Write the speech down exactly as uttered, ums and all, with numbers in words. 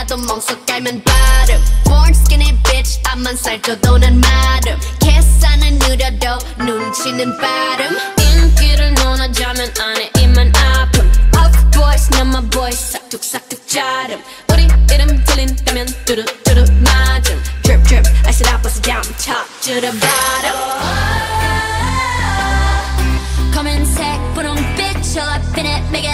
나도 멍석 깔면 바름 Born skinny bitch 앞만 살쪄도 난 마름 계산은 느려도 눈치는 빠름 인기를 논하자면 안에 입만 아픔 Off boys 난 my boys 싹둑싹둑 자름 우리 이름 들린다면 뚜루뚜루 맞음 Drip drip I said I bust it down top to the bottom 검은색 분홍빛 all up in it make it